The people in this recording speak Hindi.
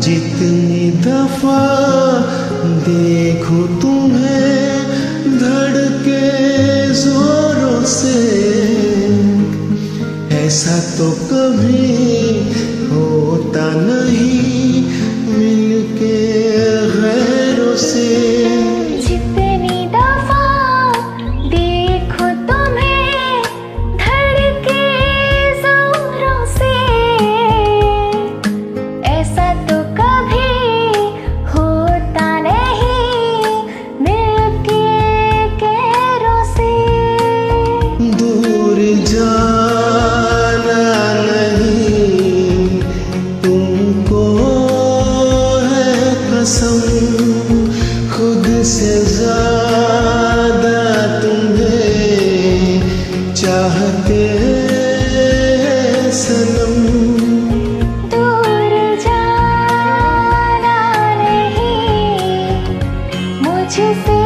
जितनी दफा देखो तुम्हें धड़के जोरों से, ऐसा तो कभी होता नहीं मिलके गैरों से। जितनी दफा देखो तुम्हें धड़के जोरों से, ऐसा तो कभी होता नहीं मिलके गैरों से। दूर जाना नहीं तुमको है कसम, खुद से ज्यादा तुम्हें चाहते हैं सनम। दूर जाना नहीं मुझसे